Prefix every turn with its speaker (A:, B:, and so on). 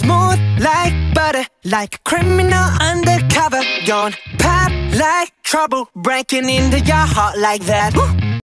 A: smooth like butter, like a criminal undercover. You're on pop like trouble, breaking into your heart like that. Woo!